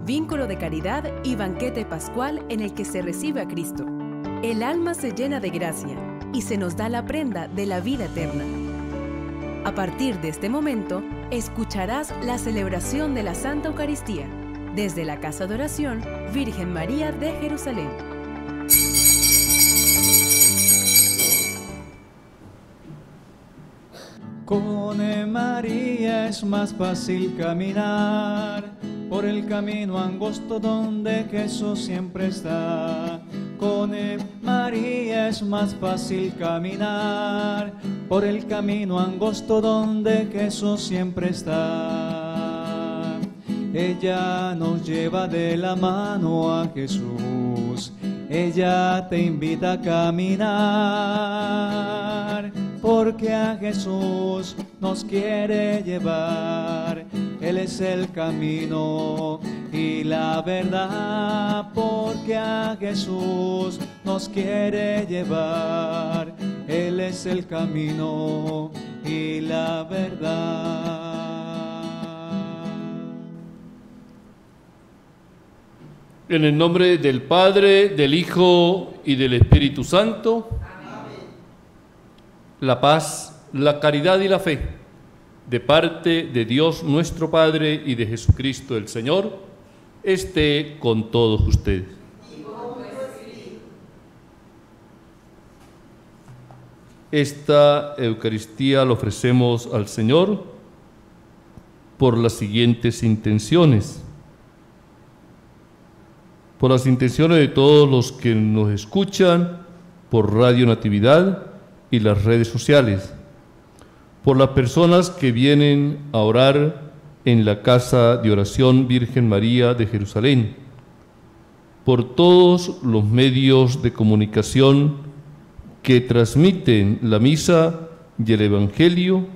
vínculo de caridad y banquete pascual en el que se recibe a Cristo. El alma se llena de gracia y se nos da la prenda de la vida eterna. A partir de este momento, escucharás la celebración de la Santa Eucaristía desde la Casa de Oración Virgen María de Jerusalén. Con María es más fácil caminar por el camino angosto donde Jesús siempre está. Con María es más fácil caminar por el camino angosto donde Jesús siempre está. Ella nos lleva de la mano a Jesús, ella te invita a caminar, porque a Jesús nos quiere llevar. Él es el camino y la verdad, porque a Jesús nos quiere llevar. Él es el camino y la verdad. En el nombre del Padre, del Hijo y del Espíritu Santo. La paz, la caridad y la fe, de parte de Dios nuestro Padre y de Jesucristo el Señor, esté con todos ustedes. Esta Eucaristía la ofrecemos al Señor por las siguientes intenciones. Por las intenciones de todos los que nos escuchan por Radio Natividad y las redes sociales, por las personas que vienen a orar en la Casa de Oración Virgen María de Jerusalén, por todos los medios de comunicación que transmiten la misa y el Evangelio,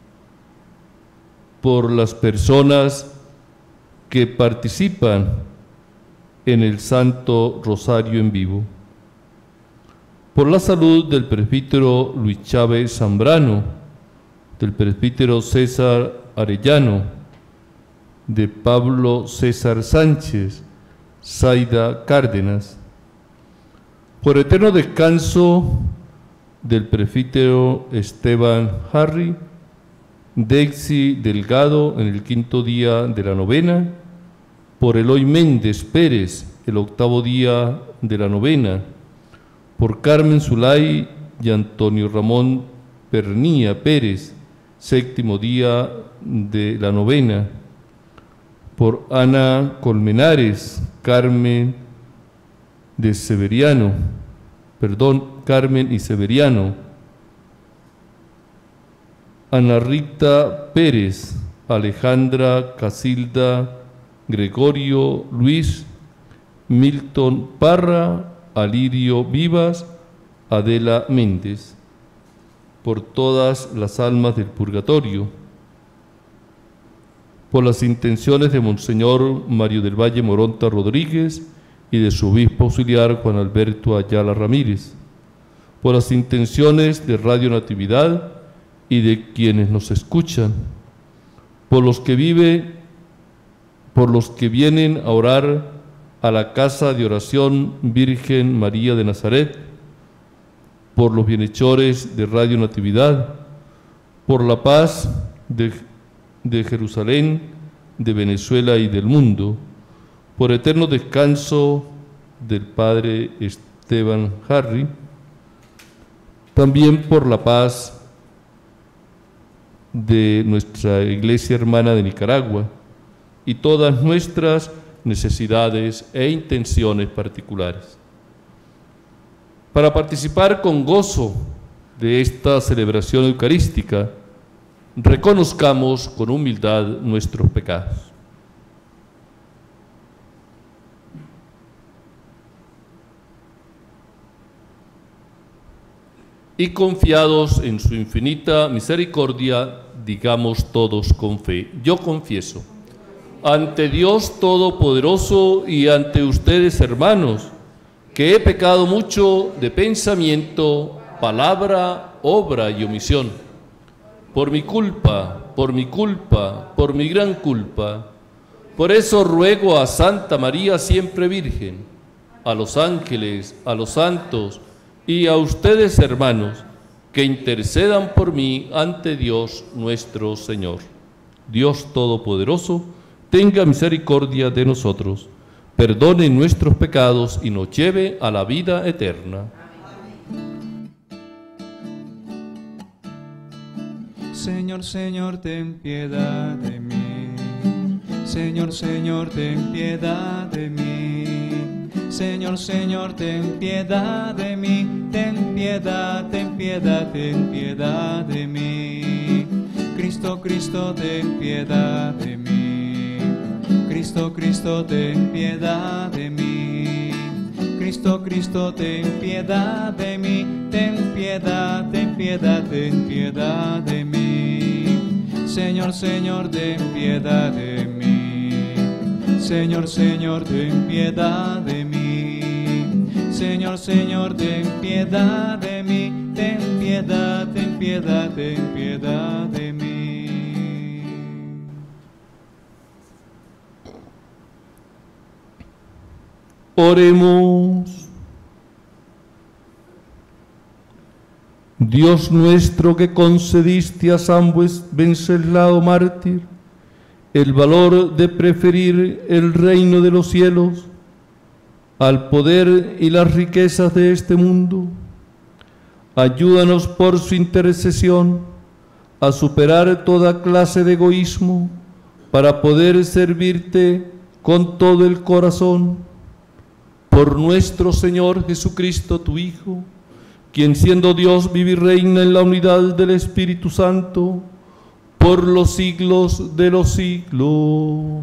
por las personas que participan en el Santo Rosario en vivo, por la salud del presbítero Luis Chávez Zambrano, del presbítero César Arellano, de Pablo César Sánchez, Zaida Cárdenas, por eterno descanso del presbítero Esteban Harry, Dexi Delgado en el 5.º día de la novena, por Eloy Méndez Pérez, el 8.º día de la novena, por Carmen Zulay y Antonio Ramón Pernía Pérez, 7.º día de la novena, por Ana Colmenares, Carmen y Severiano, Ana Rita Pérez, Alejandra Casilda, Gregorio Luis, Milton Parra, Alirio Vivas, Adela Méndez, por todas las almas del purgatorio, por las intenciones de Monseñor Mario del Valle Moronta Rodríguez y de su obispo auxiliar Juan Alberto Ayala Ramírez, por las intenciones de Radio Natividad y de quienes nos escuchan, por los que vienen a orar a la Casa de Oración Virgen María de Nazaret, por los bienhechores de Radio Natividad, por la paz de Jerusalén, de Venezuela y del mundo, por eterno descanso del Padre Esteban Harry, también por la paz de nuestra Iglesia Hermana de Nicaragua y todas nuestras necesidades e intenciones particulares. Para participar con gozo de esta celebración eucarística, reconozcamos con humildad nuestros pecados. Y confiados en su infinita misericordia, digamos todos con fe: yo confieso ante Dios Todopoderoso y ante ustedes, hermanos, que he pecado mucho de pensamiento, palabra, obra y omisión. Por mi culpa, por mi gran culpa. Por eso ruego a Santa María siempre Virgen, a los ángeles, a los santos y a ustedes, hermanos, que intercedan por mí ante Dios nuestro Señor. Dios Todopoderoso, tenga misericordia de nosotros, perdone nuestros pecados y nos lleve a la vida eterna. Señor, Señor, ten piedad de mí. Señor, Señor, ten piedad de mí. Señor, Señor, ten piedad de mí. Ten piedad, ten piedad, ten piedad de mí. Cristo, Cristo, ten piedad de mí. Cristo, Cristo, ten piedad de mí. Cristo, Cristo, ten piedad de mí. Ten piedad, ten piedad, ten piedad de mí. Señor, Señor, ten piedad de mí. Señor, Señor, ten piedad de mí. Señor, Señor, ten piedad de mí. Ten piedad, ten piedad, ten piedad de mí. Oremos. Dios nuestro, que concediste a San Wenceslao mártir el valor de preferir el reino de los cielos al poder y las riquezas de este mundo, ayúdanos por su intercesión a superar toda clase de egoísmo para poder servirte con todo el corazón. Por nuestro Señor Jesucristo, tu Hijo, quien siendo Dios vive y reina en la unidad del Espíritu Santo, por los siglos de los siglos.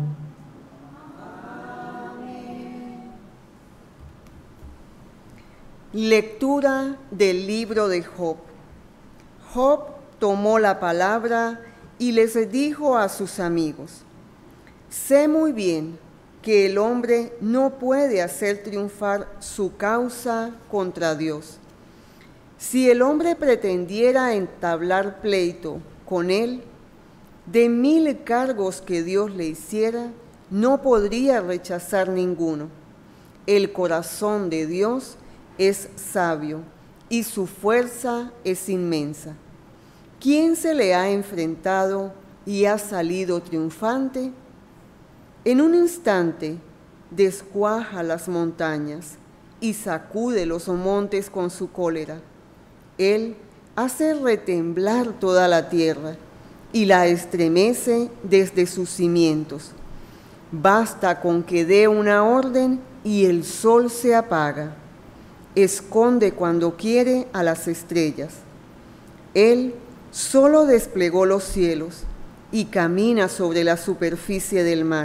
Lectura del libro de Job. Job tomó la palabra y les dijo a sus amigos: sé muy bien que el hombre no puede hacer triunfar su causa contra Dios. Si el hombre pretendiera entablar pleito con él, de 1000 cargos que Dios le hiciera, no podría rechazar ninguno. El corazón de Dios es sabio y su fuerza es inmensa. ¿Quién se le ha enfrentado y ha salido triunfante? En un instante descuaja las montañas y sacude los montes con su cólera. Él hace retemblar toda la tierra y la estremece desde sus cimientos. Basta con que dé una orden y el sol se apaga. Esconde cuando quiere a las estrellas. Él solo desplegó los cielos y camina sobre la superficie del mar.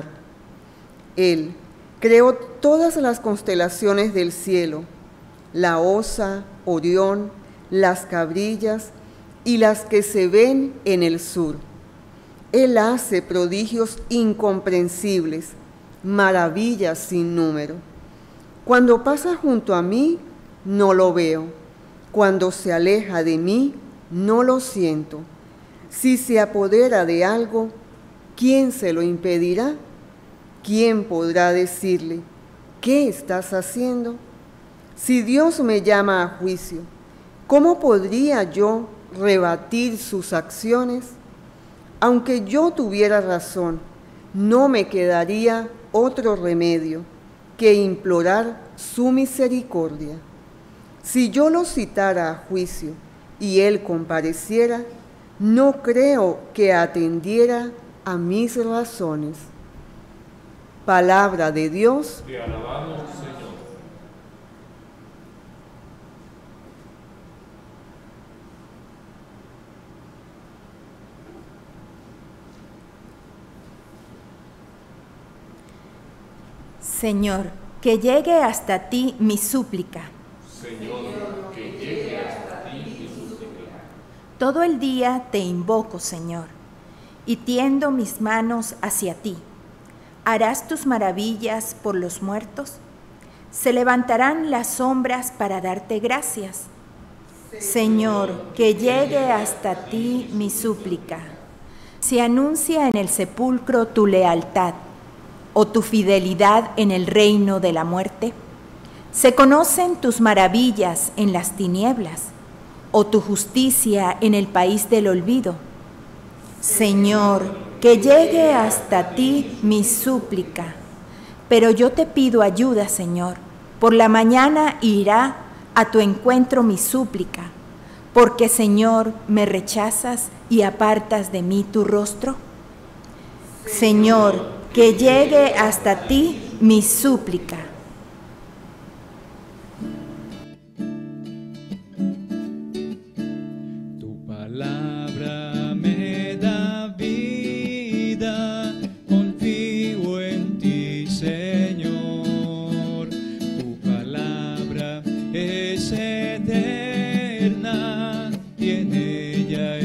Él creó todas las constelaciones del cielo, la Osa, Orión, las cabrillas y las que se ven en el sur. Él hace prodigios incomprensibles, maravillas sin número. Cuando pasa junto a mí, no lo veo. Cuando se aleja de mí, no lo siento. Si se apodera de algo, ¿quién se lo impedirá? ¿Quién podrá decirle, ¿qué estás haciendo? Si Dios me llama a juicio, ¿cómo podría yo rebatir sus acciones? Aunque yo tuviera razón, no me quedaría otro remedio que implorar su misericordia. Si yo lo citara a juicio y él compareciera, no creo que atendiera a mis razones. Palabra de Dios. Te alabamos, Señor. Señor, que llegue hasta ti mi súplica. Señor, que llegue hasta ti mi súplica. Todo el día te invoco, Señor, y tiendo mis manos hacia ti. ¿Harás tus maravillas por los muertos? Se levantarán las sombras para darte gracias. Señor, que llegue hasta ti mi súplica. Se anuncia en el sepulcro tu lealtad o tu fidelidad en el reino de la muerte? ¿Se conocen tus maravillas en las tinieblas o tu justicia en el país del olvido? Señor, que llegue hasta ti mi súplica. Pero yo te pido ayuda, Señor. Por la mañana irá a tu encuentro mi súplica. Porque, Señor, me rechazas y apartas de mí tu rostro. Señor, que llegue hasta ti mi súplica. Tu palabra me da vida, confío en ti, Señor. Tu palabra es eterna y en ella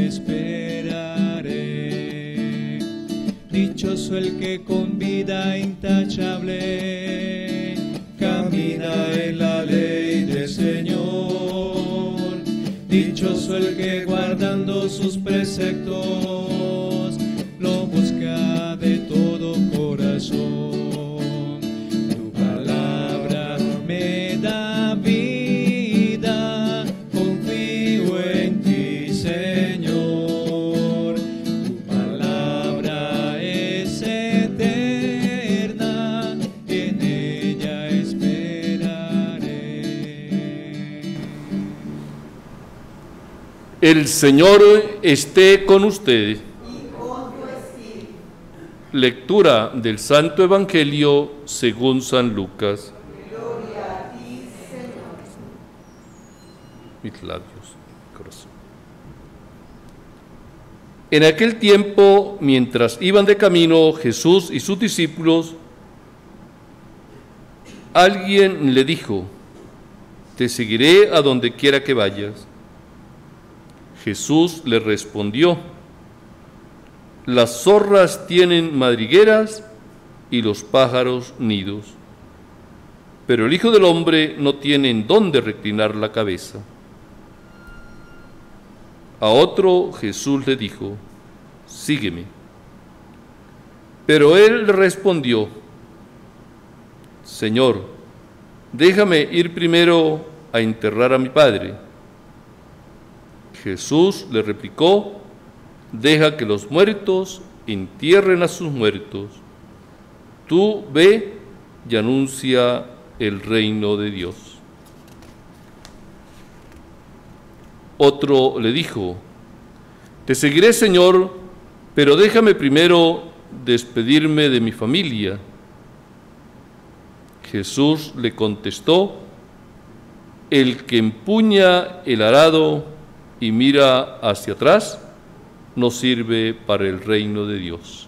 esperaré. Dichoso el que con vida intachable camina en la ley del Señor. Dichoso el que guardando sus preceptos lo busca de todo corazón. Tu palabra me da vida, confío en ti, Señor. Tu palabra es eterna, en ella esperaré. El Señor esté con ustedes. Lectura del Santo Evangelio según San Lucas. Gloria a ti, Señor. Mis labios, corazón. En aquel tiempo, mientras iban de camino Jesús y sus discípulos, alguien le dijo: te seguiré a donde quiera que vayas. Jesús le respondió: las zorras tienen madrigueras y los pájaros nidos, pero el Hijo del Hombre no tiene en dónde reclinar la cabeza. A otro Jesús le dijo: sígueme. Pero él le respondió: Señor, déjame ir primero a enterrar a mi padre. Jesús le replicó: deja que los muertos entierren a sus muertos. Tú ve y anuncia el reino de Dios. Otro le dijo: te seguiré, Señor, pero déjame primero despedirme de mi familia. Jesús le contestó: el que empuña el arado y mira hacia atrás no sirve para el reino de Dios.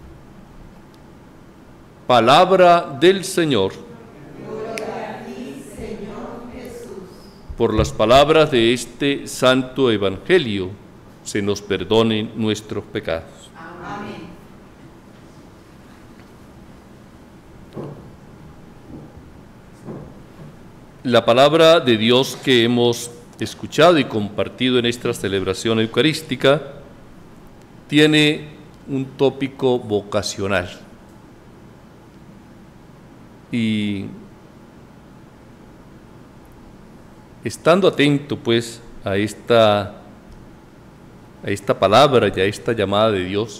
Palabra del Señor. Gloria a ti, Señor Jesús. Por las palabras de este santo evangelio se nos perdonen nuestros pecados. Amén. La palabra de Dios que hemos escuchado y compartido en esta celebración eucarística tiene un tópico vocacional. Y estando atento pues a esta palabra y a esta llamada de Dios,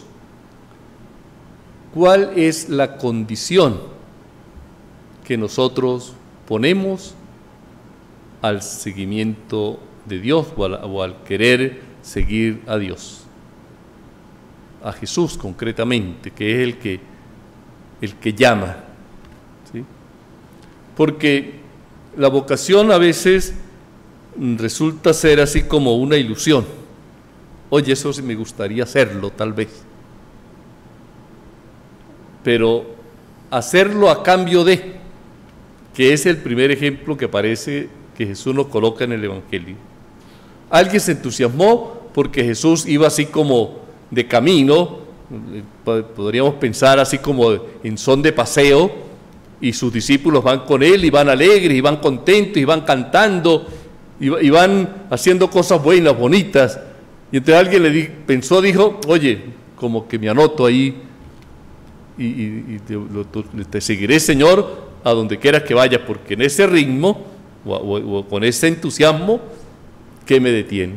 ¿cuál es la condición que nosotros ponemos al seguimiento de Dios o al querer seguir a Dios? A Jesús concretamente, que es el que llama, ¿sí? Porque la vocación a veces resulta ser así como una ilusión. Oye, eso sí me gustaría hacerlo, tal vez. Pero hacerlo a cambio de, que es el primer ejemplo que aparece que Jesús nos coloca en el Evangelio. Alguien se entusiasmó porque Jesús iba así como de camino, podríamos pensar así como en son de paseo, y sus discípulos van con él y van alegres y van contentos y van cantando y van haciendo cosas buenas, bonitas. Y entonces alguien dijo, oye, como que me anoto ahí y te seguiré, Señor, a donde quiera que vaya, porque en ese ritmo o con ese entusiasmo, ¿qué me detiene?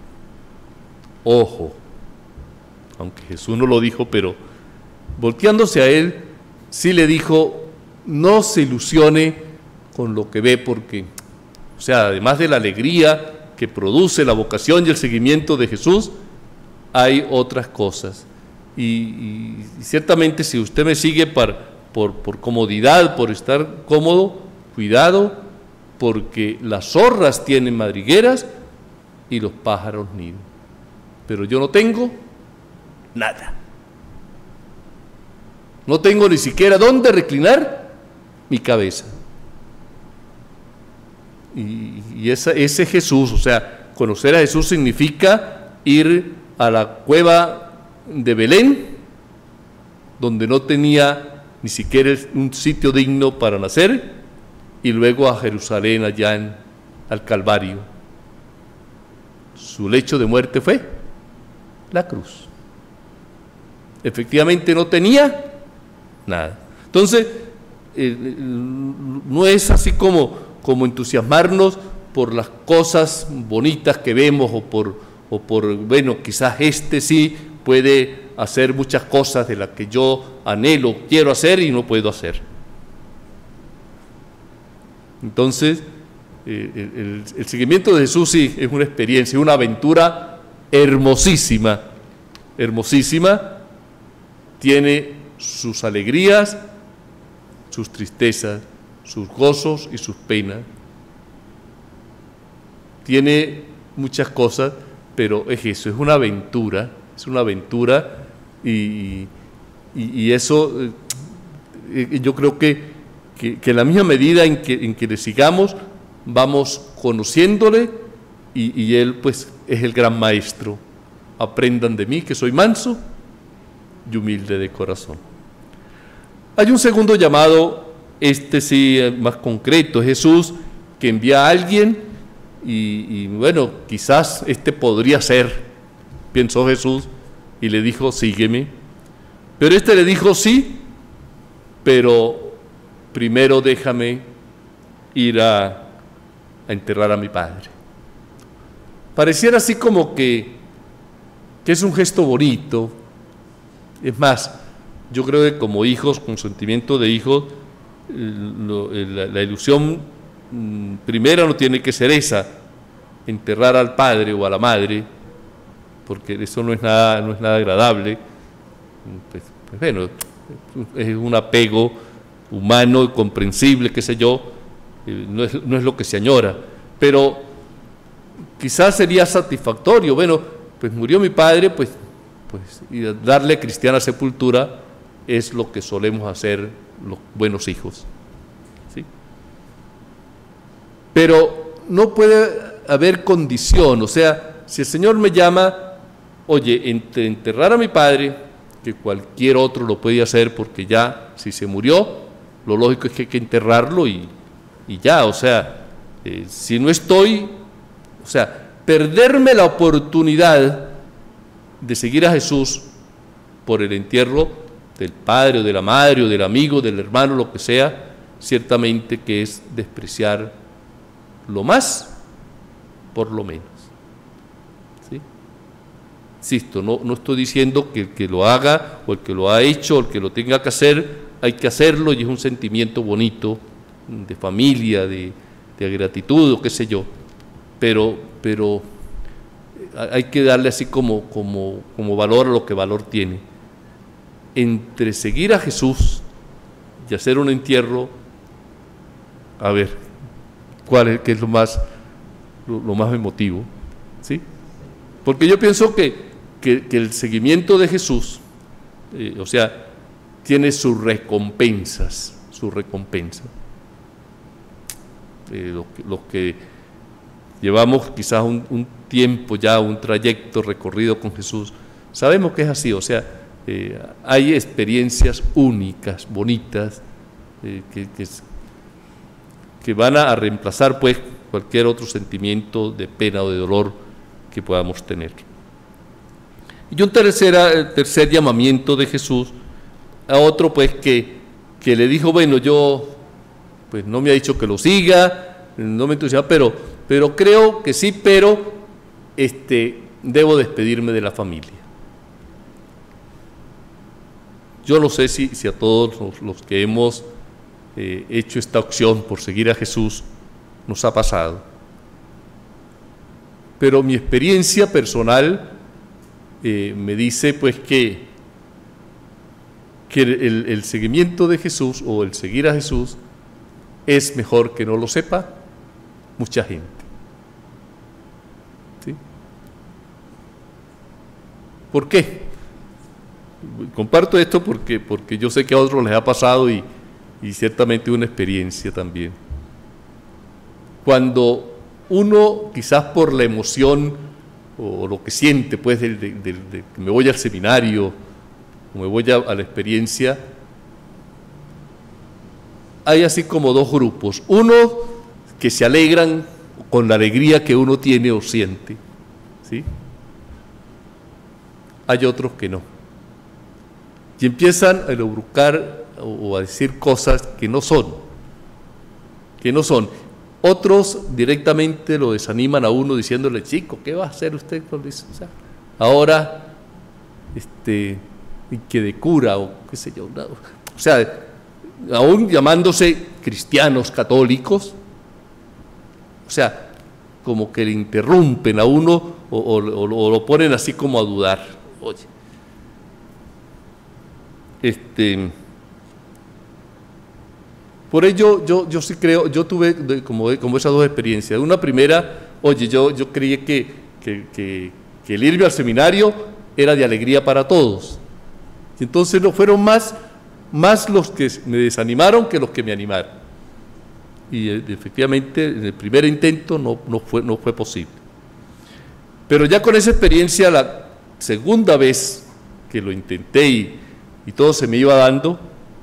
Ojo, aunque Jesús no lo dijo, pero volteándose a él, sí le dijo, no se ilusione con lo que ve, porque, o sea, además de la alegría que produce la vocación y el seguimiento de Jesús, hay otras cosas. Y ciertamente si usted me sigue por comodidad, por estar cómodo, cuidado, porque las zorras tienen madrigueras y los pájaros nidos. Pero yo no tengo nada. No tengo ni siquiera dónde reclinar mi cabeza. Y ese Jesús, o sea, conocer a Jesús significa ir a la cueva de Belén, donde no tenía ni siquiera un sitio digno para nacer, y luego a Jerusalén, allá al Calvario. Su lecho de muerte fue la cruz. Efectivamente no tenía nada. Entonces, no es así como entusiasmarnos por las cosas bonitas que vemos o por, bueno, quizás sí puede hacer muchas cosas de las que yo anhelo, quiero hacer y no puedo hacer. Entonces, el seguimiento de Jesús sí es una experiencia, una aventura hermosísima, hermosísima. Tiene sus alegrías, sus tristezas, sus gozos y sus penas. Tiene muchas cosas, pero es eso, es una aventura y eso yo creo que en la misma medida en que le sigamos, vamos conociéndole y él pues es el gran maestro. Aprendan de mí que soy manso y humilde de corazón. Hay un segundo llamado, sí más concreto, Jesús que envía a alguien y bueno, quizás podría ser, pensó Jesús, y le dijo, sígueme. Pero le dijo, sí, pero primero déjame ir a enterrar a mi padre. Pareciera así como que es un gesto bonito. Es más, yo creo que como hijos, con sentimiento de hijos, la ilusión primera no tiene que ser esa, enterrar al padre o a la madre, porque eso no es nada agradable. Pues bueno, es un apego humano y comprensible, qué sé yo, no es lo que se añora, pero quizás sería satisfactorio, bueno, pues murió mi padre, pues y darle cristiana sepultura es lo que solemos hacer los buenos hijos, ¿sí? Pero no puede haber condición, o sea, si el Señor me llama, oye, enterrar a mi padre, que cualquier otro lo puede hacer porque ya, si se murió, lo lógico es que hay que enterrarlo y ya, o sea, si no estoy, o sea, perderme la oportunidad de seguir a Jesús por el entierro del padre o de la madre o del amigo, del hermano, lo que sea, ciertamente que es despreciar lo más por lo menos. ¿Sí? Insisto, no estoy diciendo que el que lo haga o el que lo ha hecho o el que lo tenga que hacer, hay que hacerlo y es un sentimiento bonito de familia, de gratitud o qué sé yo, pero hay que darle así como valor a lo que valor tiene. Entre seguir a Jesús y hacer un entierro, a ver, qué es lo más emotivo, ¿sí? Porque yo pienso que el seguimiento de Jesús, o sea, tiene sus recompensas. Los que llevamos quizás un tiempo ya, un trayecto recorrido con Jesús, sabemos que es así, o sea, hay experiencias únicas, bonitas, que van a reemplazar pues cualquier otro sentimiento de pena o de dolor que podamos tener. Y un tercer llamamiento de Jesús a otro pues que le dijo, bueno, yo pues no me ha dicho que lo siga, no me entusiasma, pero creo que sí, pero debo despedirme de la familia. Yo no sé si a todos los que hemos hecho esta opción por seguir a Jesús nos ha pasado, pero mi experiencia personal me dice pues que el seguimiento de Jesús o el seguir a Jesús es mejor que no lo sepa mucha gente. ¿Sí? ¿Por qué? Comparto esto porque yo sé que a otros les ha pasado y ciertamente una experiencia también. Cuando uno, quizás por la emoción o lo que siente, pues, de que me voy al seminario, o me voy a la experiencia, hay así como dos grupos. Uno que se alegran con la alegría que uno tiene o siente, ¿sí? Hay otros que no. Y empiezan a elucubrar o a decir cosas que no son. Otros directamente lo desaniman a uno diciéndole, chico, ¿qué va a hacer usted con eso? O sea, ahora, que de cura o qué sé yo. No. O sea, aún llamándose cristianos católicos, o sea, como que le interrumpen a uno o lo ponen así como a dudar. Oye, por ello yo sí creo, yo tuve como esas dos experiencias. Una primera, oye, yo creí que el irme al seminario era de alegría para todos. Y entonces no fueron más los que me desanimaron que los que me animaron. Y efectivamente en el primer intento no fue posible. Pero ya con esa experiencia, la segunda vez que lo intenté y todo se me iba dando,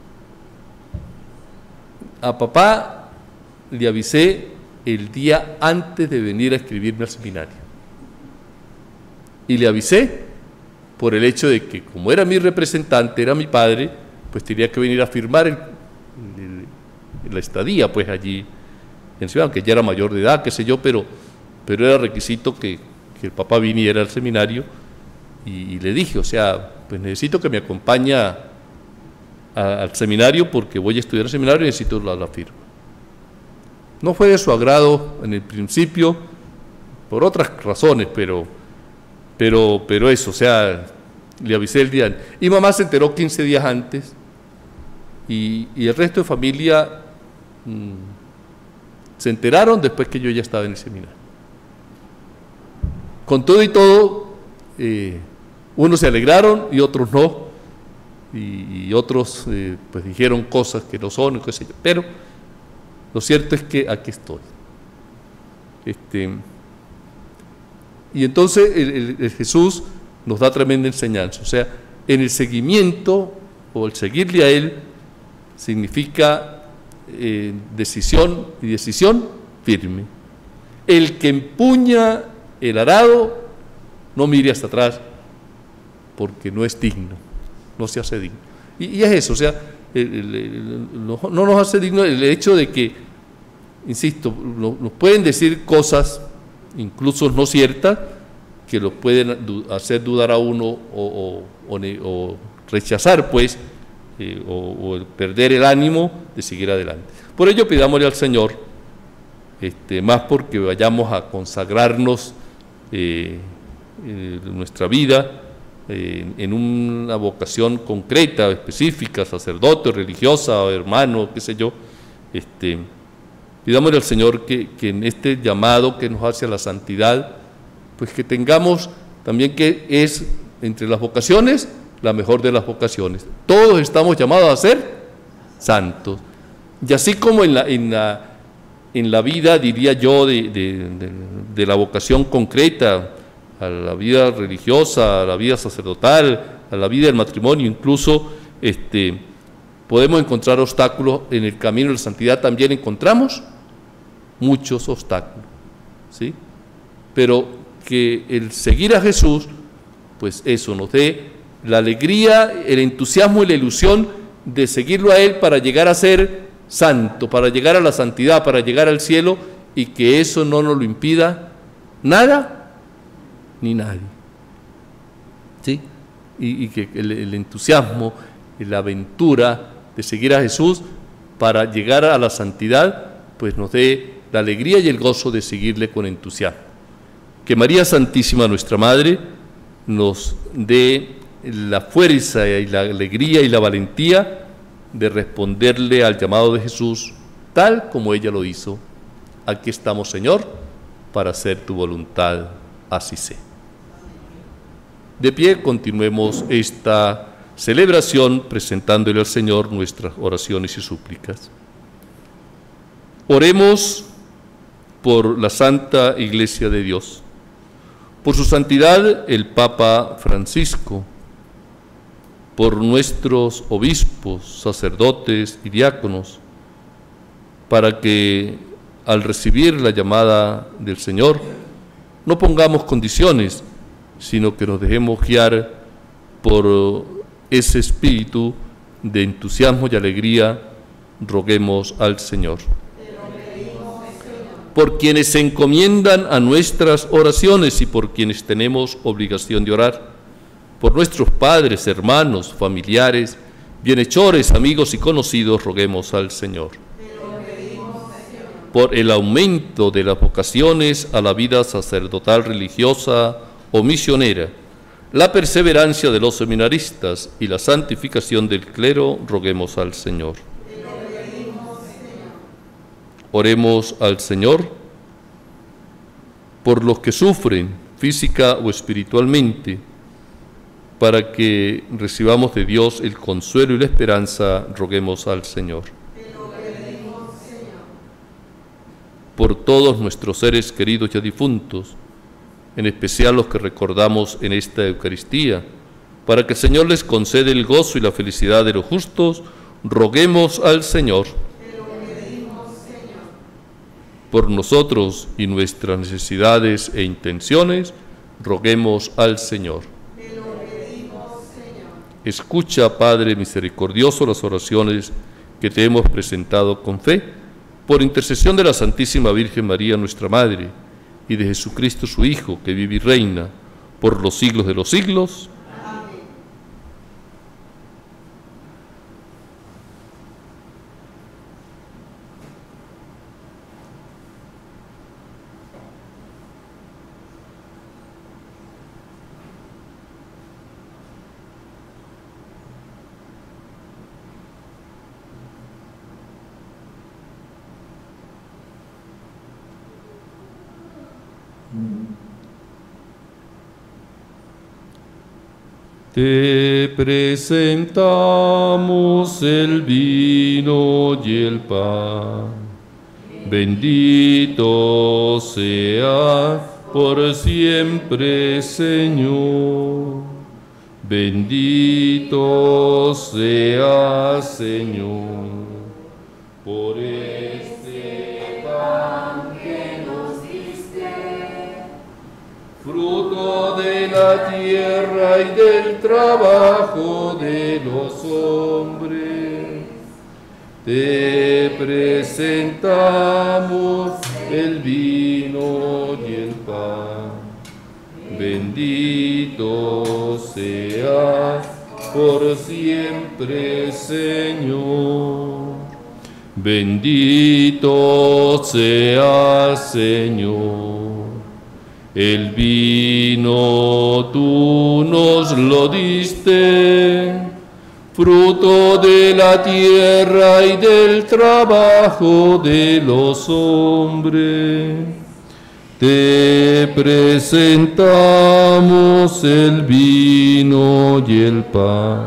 a papá le avisé el día antes de venir a inscribirme al seminario. Y le avisé por el hecho de que, como era mi representante, era mi padre, pues tenía que venir a firmar la estadía, pues allí en Ciudad, aunque ya era mayor de edad, qué sé yo, pero era requisito que el papá viniera al seminario. Y le dije, o sea, pues necesito que me acompañe al seminario porque voy a estudiar el seminario y necesito la firma. No fue de su agrado en el principio, por otras razones, pero eso, o sea, le avisé el día antes. Y mamá se enteró 15 días antes y el resto de familia se enteraron después que yo ya estaba en el seminario. Con todo y todo, unos se alegraron y otros no, y otros pues dijeron cosas que no son, qué sé yo, pero lo cierto es que aquí estoy. Y entonces el Jesús nos da tremenda enseñanza, o sea, en el seguimiento o el seguirle a Él significa decisión y decisión firme. El que empuña el arado no mire hasta atrás porque no es digno, no se hace digno. Y es eso, o sea, no nos hace digno el hecho de que, insisto, nos pueden decir cosas incluso no ciertas que lo pueden hacer dudar a uno o rechazar, pues, o perder el ánimo de seguir adelante. Por ello pidámosle al Señor, más porque vayamos a consagrarnos nuestra vida en una vocación concreta, específica, sacerdote, religiosa, hermano, qué sé yo, pidámosle al Señor que en este llamado que nos hace a la santidad, pues que tengamos también, que es entre las vocaciones la mejor de las vocaciones. Todos estamos llamados a ser santos. Y así como en la vida, diría yo, de la vocación concreta, a la vida religiosa, a la vida sacerdotal, a la vida del matrimonio, incluso podemos encontrar obstáculos en el camino de la santidad. También encontramos muchos obstáculos, ¿sí? Pero que el seguir a Jesús, pues eso nos dé la alegría, el entusiasmo y la ilusión de seguirlo a Él para llegar a ser santo, para llegar a la santidad, para llegar al cielo, y que eso no nos lo impida nada ni nadie. ¿Sí? Y que el entusiasmo, la aventura de seguir a Jesús para llegar a la santidad, pues nos dé la alegría y el gozo de seguirle con entusiasmo. Que María Santísima, nuestra Madre, nos dé la fuerza y la alegría y la valentía de responderle al llamado de Jesús, tal como ella lo hizo. Aquí estamos, Señor, para hacer tu voluntad, así sea. De pie, continuemos esta celebración presentándole al Señor nuestras oraciones y súplicas. Oremos por la Santa Iglesia de Dios, por su santidad el Papa Francisco, por nuestros obispos, sacerdotes y diáconos, para que al recibir la llamada del Señor no pongamos condiciones, sino que nos dejemos guiar por ese espíritu de entusiasmo y alegría. Roguemos al Señor. Por quienes se encomiendan a nuestras oraciones y por quienes tenemos obligación de orar, por nuestros padres, hermanos, familiares, bienhechores, amigos y conocidos, roguemos al Señor. Por el aumento de las vocaciones a la vida sacerdotal, religiosa o misionera, la perseverancia de los seminaristas y la santificación del clero, roguemos al Señor. Oremos al Señor por los que sufren física o espiritualmente, para que recibamos de Dios el consuelo y la esperanza, roguemos al Señor. Por todos nuestros seres queridos ya difuntos, en especial los que recordamos en esta Eucaristía, para que el Señor les conceda el gozo y la felicidad de los justos, roguemos al Señor. Por nosotros y nuestras necesidades e intenciones, roguemos al Señor. Escucha, Padre misericordioso, las oraciones que te hemos presentado con fe, por intercesión de la Santísima Virgen María, nuestra Madre, y de Jesucristo, su Hijo, que vive y reina por los siglos de los siglos. Amén. Te presentamos el vino y el pan. Bendito sea por siempre, Señor. Bendito sea, Señor, por este pan que nos diste, fruto de la tierra y del trabajo de los hombres. Te presentamos el vino y el pan. Bendito seas por siempre, Señor. Bendito seas, Señor. El vino tú nos lo diste, fruto de la tierra y del trabajo de los hombres. Te presentamos el vino y el pan.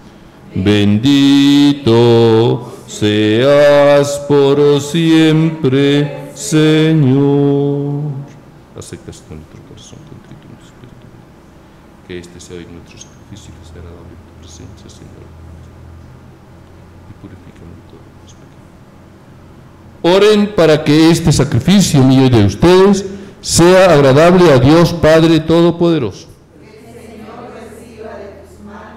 Bendito seas por siempre, Señor. Aceptas en nuestro corazón contrito en tu espíritu. Que este sea hoy nuestro sacrificio y les sea agradable en tu presencia, Señor. Y purifícame de todos los pecados. Oren para que este sacrificio mío y de ustedes sea agradable a Dios Padre Todopoderoso. Que el Señor reciba de tus manos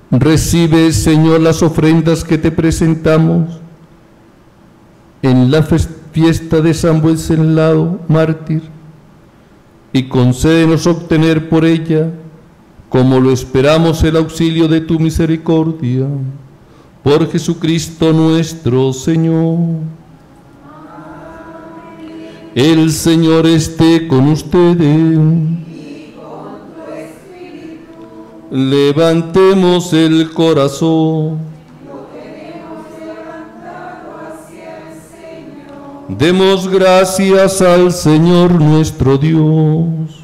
Recibe, Señor, las ofrendas que te presentamos en la fiesta de San Wenceslao, mártir, y concédenos obtener por ella, como lo esperamos, el auxilio de tu misericordia. Por Jesucristo nuestro Señor. El Señor esté con ustedes. Levantemos el corazón. Demos gracias al Señor nuestro Dios.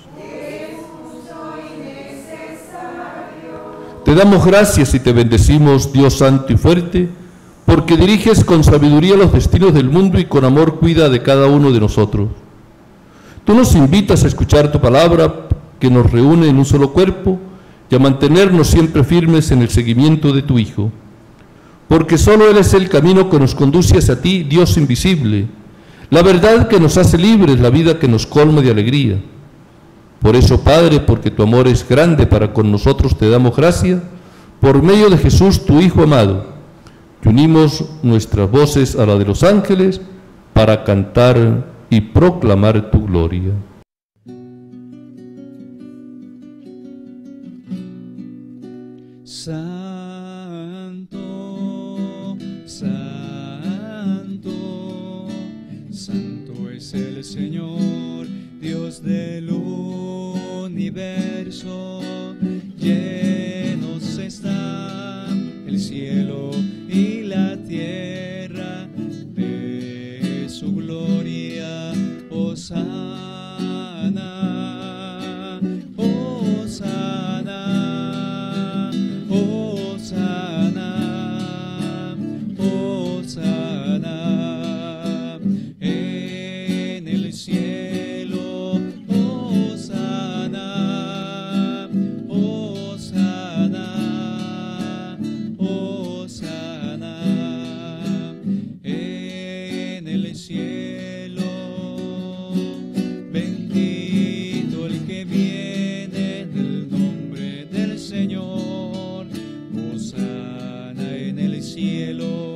Te damos gracias y te bendecimos, Dios santo y fuerte, porque diriges con sabiduría los destinos del mundo y con amor cuida de cada uno de nosotros. Tú nos invitas a escuchar tu palabra, que nos reúne en un solo cuerpo, y a mantenernos siempre firmes en el seguimiento de tu Hijo. Porque solo Él es el camino que nos conduce hacia ti, Dios invisible, la verdad que nos hace libres, la vida que nos colma de alegría. Por eso, Padre, porque tu amor es grande para con nosotros, te damos gracias, por medio de Jesús, tu Hijo amado, que unimos nuestras voces a la de los ángeles para cantar y proclamar tu gloria. Santo, santo, santo es el Señor, Dios del universo. Llenos están el cielo y la tierra de su gloria. Hosana, hosana, hosana, hosana en el cielo. Hosana, hosana, hosana en el cielo. Bendito el que viene en el nombre del Señor. Hosana en el cielo.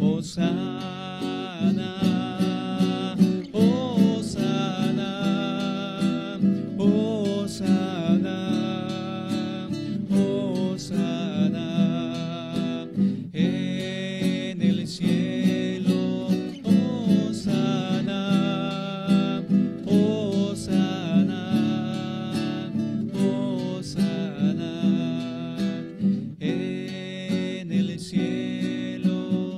Hosana, hosana, hosana, hosana en el cielo. Hosana, hosana, hosana en el cielo.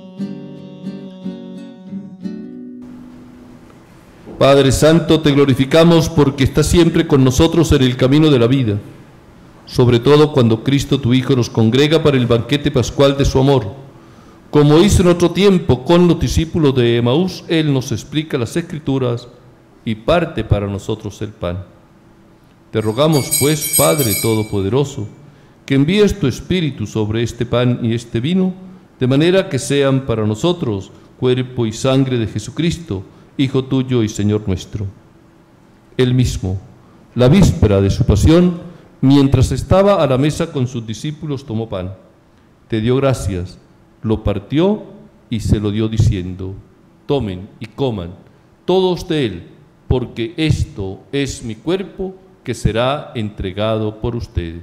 Padre Santo, te glorificamos porque estás siempre con nosotros en el camino de la vida, sobre todo cuando Cristo tu Hijo nos congrega para el banquete pascual de su amor. Como hizo en otro tiempo con los discípulos de Emaús, Él nos explica las Escrituras y parte para nosotros el pan. Te rogamos, pues, Padre Todopoderoso, que envíes tu Espíritu sobre este pan y este vino, de manera que sean para nosotros cuerpo y sangre de Jesucristo, Hijo tuyo y Señor nuestro. Él mismo, la víspera de su pasión, mientras estaba a la mesa con sus discípulos, tomó pan, te dio gracias, lo partió y se lo dio diciendo: tomen y coman todos de él, porque esto es mi cuerpo que será entregado por ustedes.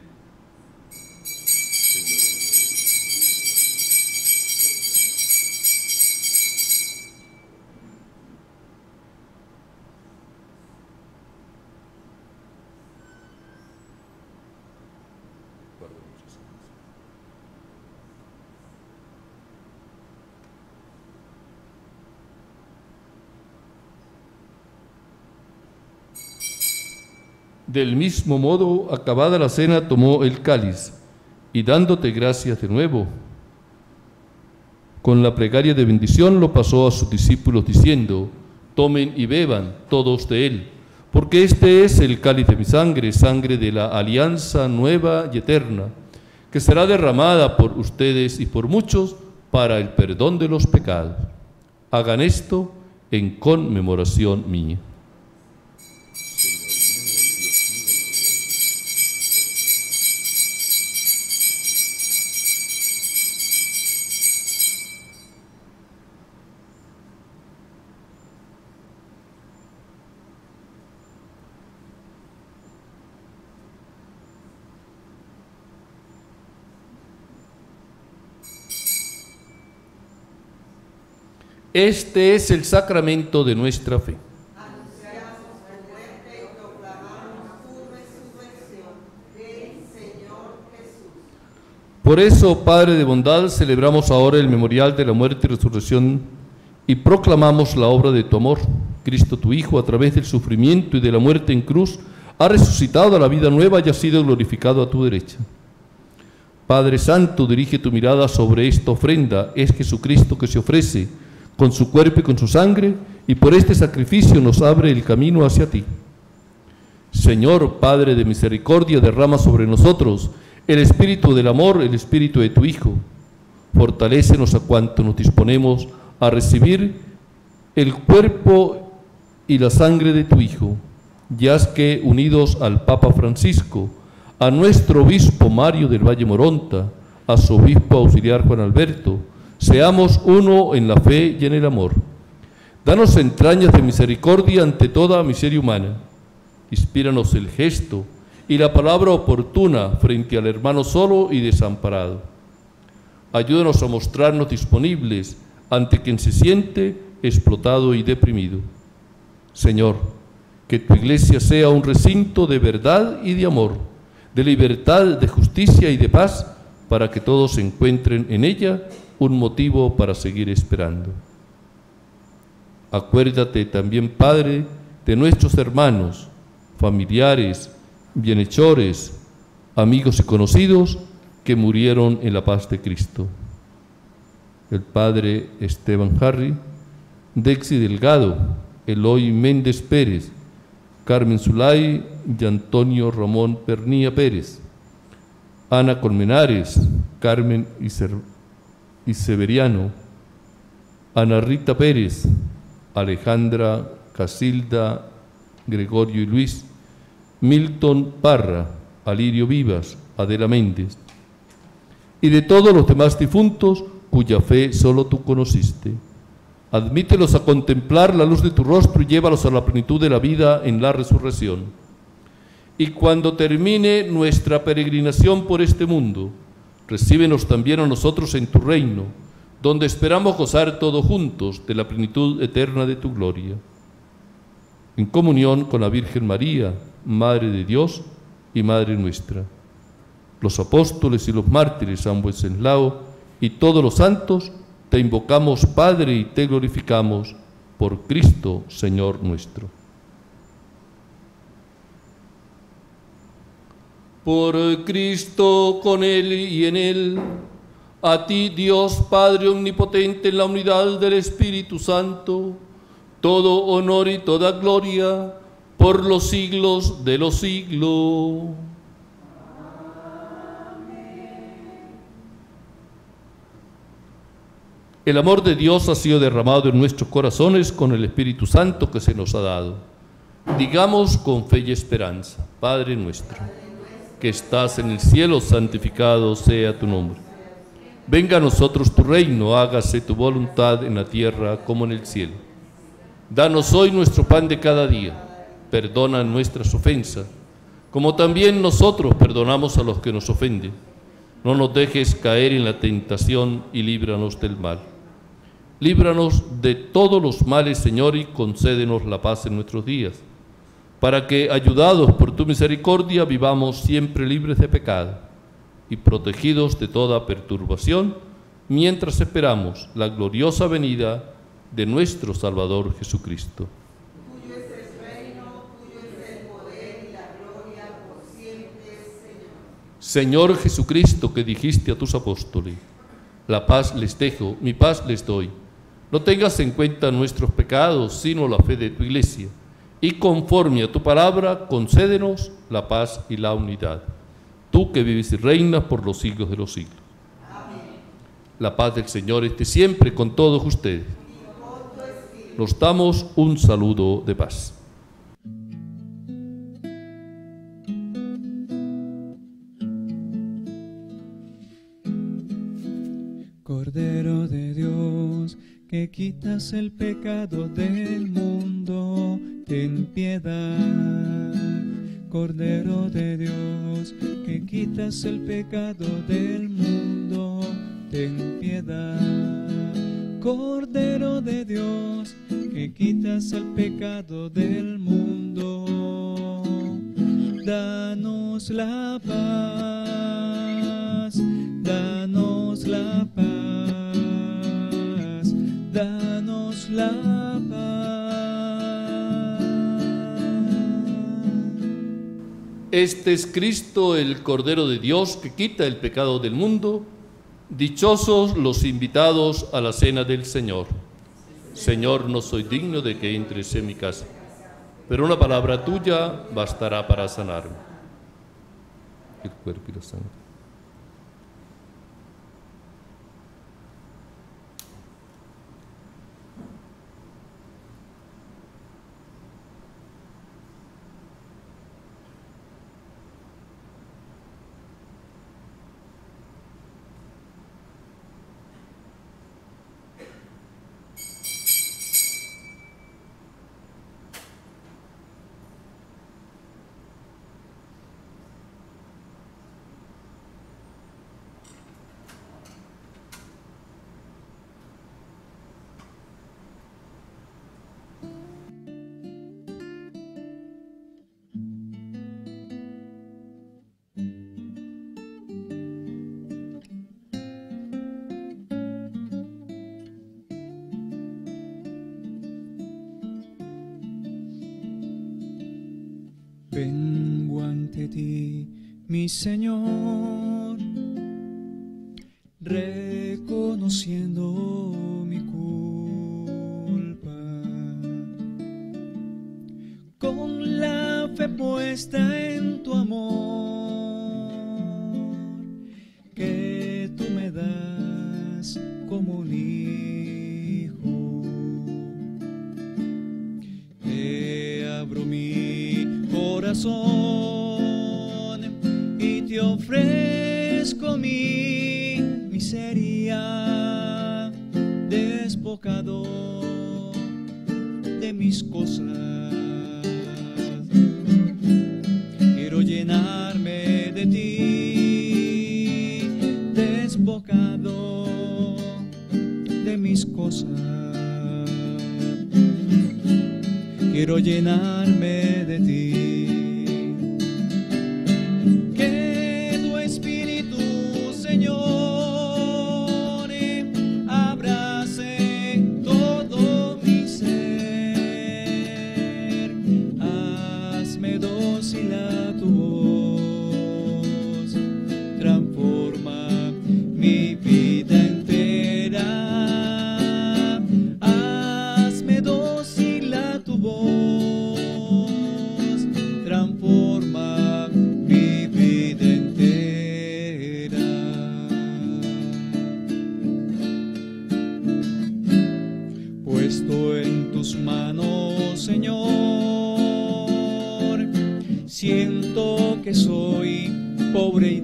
Del mismo modo, acabada la cena, tomó el cáliz y dándote gracias de nuevo, con la plegaria de bendición lo pasó a sus discípulos diciendo: tomen y beban todos de él, porque este es el cáliz de mi sangre, sangre de la alianza nueva y eterna, que será derramada por ustedes y por muchos para el perdón de los pecados. Hagan esto en conmemoración mía. Este es el sacramento de nuestra fe. Anunciamos tu muerte y proclamamos tu resurrección. Ven, Señor Jesús. Por eso, Padre de bondad, celebramos ahora el memorial de la muerte y resurrección y proclamamos la obra de tu amor. Cristo, tu Hijo, a través del sufrimiento y de la muerte en cruz, ha resucitado a la vida nueva y ha sido glorificado a tu derecha. Padre Santo, dirige tu mirada sobre esta ofrenda. Es Jesucristo que se ofrece con su cuerpo y con su sangre, y por este sacrificio nos abre el camino hacia ti. Señor, Padre de misericordia, derrama sobre nosotros el espíritu del amor, el espíritu de tu Hijo. Fortalécenos a cuanto nos disponemos a recibir el cuerpo y la sangre de tu Hijo, y haz que, unidos al Papa Francisco, a nuestro obispo Mario del Valle Moronta, a su obispo auxiliar Juan Alberto, seamos uno en la fe y en el amor. Danos entrañas de misericordia ante toda miseria humana. Inspíranos el gesto y la palabra oportuna frente al hermano solo y desamparado. Ayúdanos a mostrarnos disponibles ante quien se siente explotado y deprimido. Señor, que tu iglesia sea un recinto de verdad y de amor, de libertad, de justicia y de paz, para que todos encuentren en ella un motivo para seguir esperando. Acuérdate también, Padre, de nuestros hermanos, familiares, bienhechores, amigos y conocidos que murieron en la paz de Cristo. El Padre Esteban Harry, Dexi Delgado, Eloy Méndez Pérez, Carmen Zulay y Antonio Ramón Pernía Pérez, Ana Colmenares, Carmen y Severiano, Ana Rita Pérez, Alejandra Casilda, Gregorio y Luis, Milton Parra, Alirio Vivas, Adela Méndez, y de todos los demás difuntos cuya fe solo tú conociste. Admítelos a contemplar la luz de tu rostro y llévalos a la plenitud de la vida en la resurrección. Y cuando termine nuestra peregrinación por este mundo, recíbenos también a nosotros en tu reino, donde esperamos gozar todos juntos de la plenitud eterna de tu gloria. En comunión con la Virgen María, Madre de Dios y Madre nuestra, los apóstoles y los mártires, San Wenceslao y todos los santos, te invocamos, Padre, y te glorificamos por Cristo, Señor nuestro. Por Cristo, con Él y en Él, a ti, Dios Padre omnipotente, en la unidad del Espíritu Santo, todo honor y toda gloria por los siglos de los siglos. El amor de Dios ha sido derramado en nuestros corazones con el Espíritu Santo que se nos ha dado. Digamos con fe y esperanza: Padre nuestro, que estás en el cielo, santificado sea tu nombre. Venga a nosotros tu reino, hágase tu voluntad en la tierra como en el cielo. Danos hoy nuestro pan de cada día. Perdona nuestras ofensas, como también nosotros perdonamos a los que nos ofenden. No nos dejes caer en la tentación y líbranos del mal. Líbranos de todos los males, Señor, y concédenos la paz en nuestros días, para que, ayudados por tu misericordia, vivamos siempre libres de pecado y protegidos de toda perturbación, mientras esperamos la gloriosa venida de nuestro Salvador Jesucristo. Tuyo es el reino, tuyo es el poder y la gloria por siempre, Señor. Señor Jesucristo, que dijiste a tus apóstoles: la paz les dejo, mi paz les doy. No tengas en cuenta nuestros pecados, sino la fe de tu Iglesia, y conforme a tu palabra, concédenos la paz y la unidad. Tú que vives y reinas por los siglos de los siglos. Amén. La paz del Señor esté siempre con todos ustedes. Nos damos un saludo de paz. Cordero de Dios, que quitas el pecado del mundo, ten piedad. Cordero de Dios, que quitas el pecado del mundo, ten piedad. Cordero de Dios, que quitas el pecado del mundo, danos la paz, danos la paz, danos la paz. Este es Cristo, el Cordero de Dios, que quita el pecado del mundo. Dichosos los invitados a la cena del Señor. Señor, no soy digno de que entres en mi casa, pero una palabra tuya bastará para sanarme. El cuerpo y la sangre. Vengo ante ti, mi Señor, reconociendo mi culpa, con la fe puesta en tu amor, que tú me das como un hijo. Te abro mi corazón y te ofrezco mi miseria, despojado de mis cosas. Quiero llenarme de ti, despojado de mis cosas. Quiero llenarme de ti. Que tu Espíritu, Señor, abrace todo mi ser. Hazme dócil a tu voz, transforma mi vida entera. Hazme dócil a tu voz, transforma mi vida entera. Puesto en tus manos, Señor, siento que soy pobre y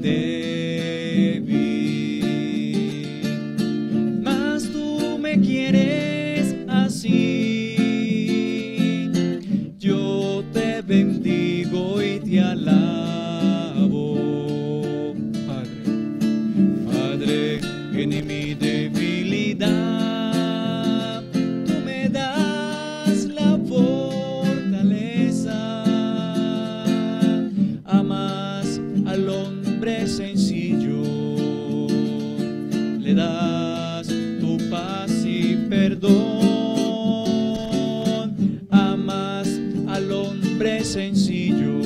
débil, mas tú me quieres así. Yo te bendigo y te alabo, Padre, Padre, en mi debilidad tú me das la fortaleza. Amas al hombre sencillo, le das tu paz y perdón. Amas al hombre sencillo,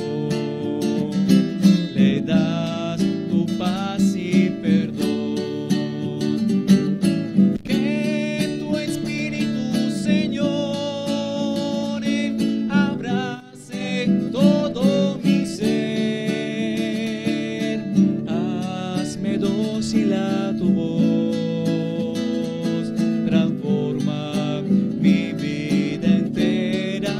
le das tu paz y perdón. Que tu Espíritu, Señor, abrace todo mi ser. Hazme dócil a tu voz, transforma mi vida entera.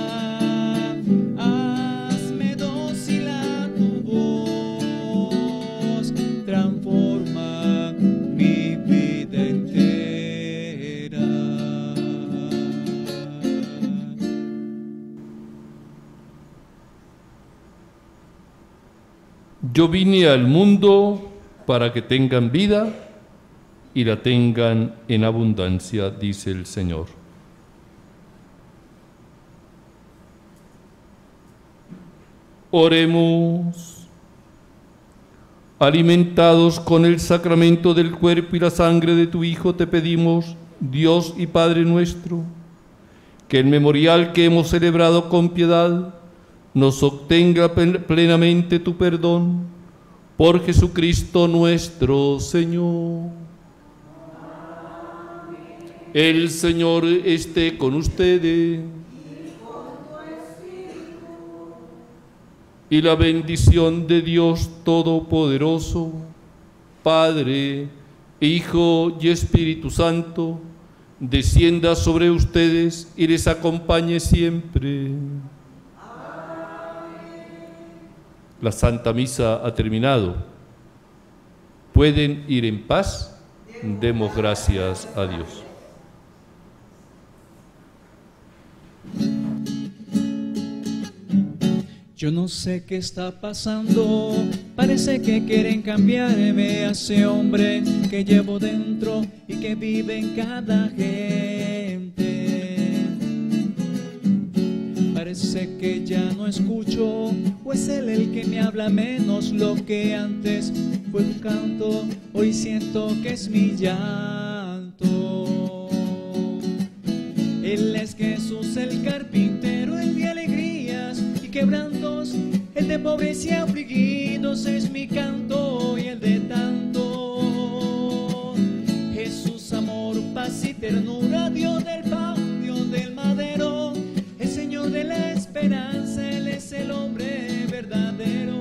Hazme dócil a tu voz, transforma mi vida entera. Yo vine al mundo para que tengan vida y la tengan en abundancia, dice el Señor. Oremos. Alimentados con el sacramento del cuerpo y la sangre de tu Hijo, te pedimos, Dios y Padre nuestro, que el memorial que hemos celebrado con piedad nos obtenga plenamente tu perdón, por Jesucristo nuestro Señor. El Señor esté con ustedes. Y la bendición de Dios Todopoderoso, Padre, Hijo y Espíritu Santo, descienda sobre ustedes y les acompañe siempre. La Santa Misa ha terminado. Pueden ir en paz. Demos gracias a Dios. Yo no sé qué está pasando, parece que quieren cambiarme a ese hombre que llevo dentro y que vive en cada gente. Parece que ya no escucho, o es él el que me habla menos. Lo que antes fue un canto, hoy siento que es mi llanto. Él es Jesús el carpintero, el de alegrías y quebrantos, el de pobres y afligidos es mi canto y el de tanto. Jesús, amor, paz y ternura, Dios del pan, Dios del madero, el Señor de la esperanza, Él es el hombre verdadero.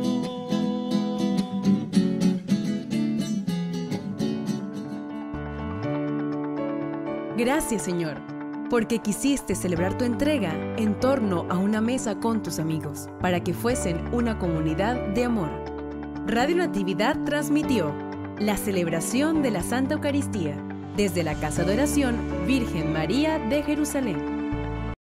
Gracias, Señor, porque quisiste celebrar tu entrega en torno a una mesa con tus amigos, para que fuesen una comunidad de amor. Radio Natividad transmitió la celebración de la Santa Eucaristía desde la Casa de Oración Virgen María de Jerusalén.